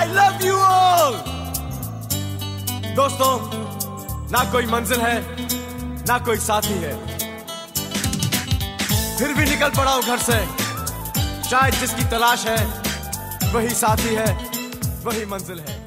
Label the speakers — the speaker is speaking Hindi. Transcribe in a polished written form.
Speaker 1: I love you all. दोस्तों, ना कोई मंजिल है ना कोई साथी है, फिर भी निकल पड़ा हूं घर से। शायद जिसकी तलाश है वही साथी है, वही मंजिल है।